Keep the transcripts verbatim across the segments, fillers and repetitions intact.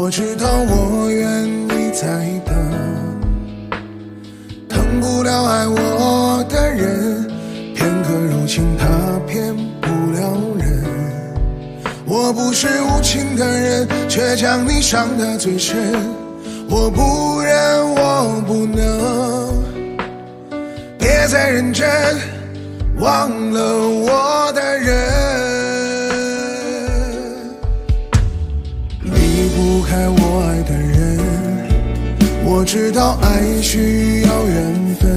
我知道我愿意再等，疼不了爱我的人，片刻柔情他骗不了人。我不是无情的人，却将你伤得最深。我不忍，我不能，别再认真忘了我的人。离不开我爱的人，我知道爱需要缘分，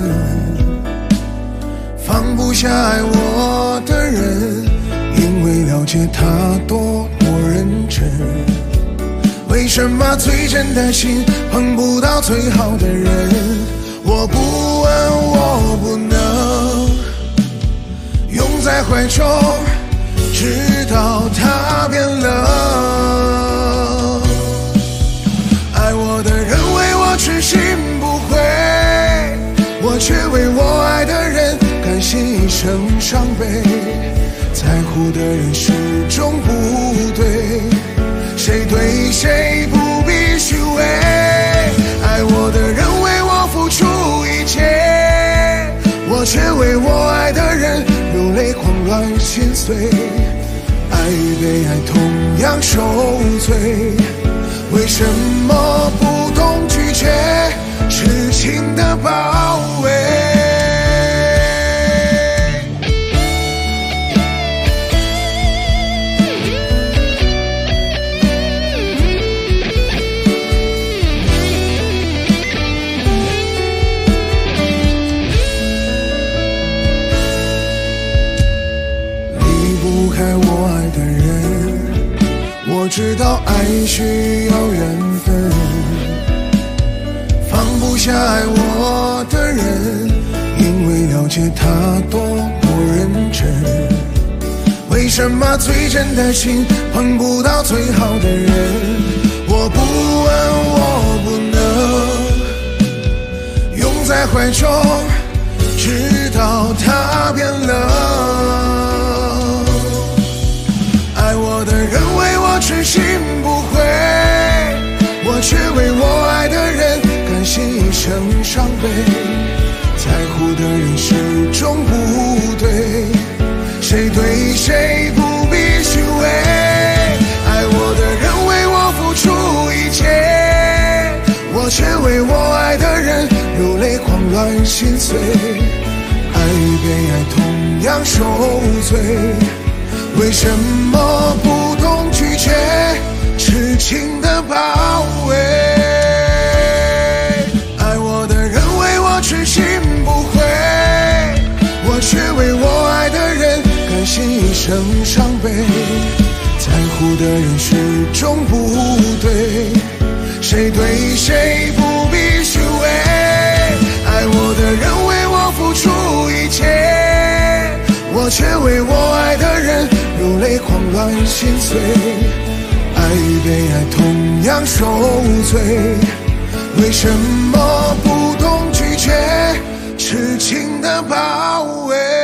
放不下爱我的人，因为了解他多么认真。为什么最真的心碰不到最好的人？我不问，我不能拥在怀中，直到他变冷。爱我的人为我痴心不悔，我却为我爱的人甘心一生伤悲。在乎的人始终不对，谁对谁不必虚伪。爱我的人为我付出一切，我却为我爱的人流泪狂乱心碎。爱与被爱同样受罪，为什么不懂拒绝痴情的包围？我知道爱需要缘分，放不下爱我的人，因为了解他多么认真。为什么最真的心碰不到最好的人？我不问，我不能拥在怀中，直到他变冷。爱我的人为我痴心不悔，我却为我爱的人甘心一生伤悲。在乎的人始终不对，谁对谁不必虚伪。爱我的人为我付出一切，我却为我爱的人流泪狂乱心碎。爱与被爱同样受罪，为什么不懂拒绝痴情的包围？爱我的人为我痴心不悔，我却为我爱的人甘心一生伤悲。在乎的人始终不对，谁对谁不必虚伪。爱我的人为我付出一切，我却为我爱的人流泪狂乱心碎。爱与被爱同样受罪，为什么不懂拒绝痴情的包围？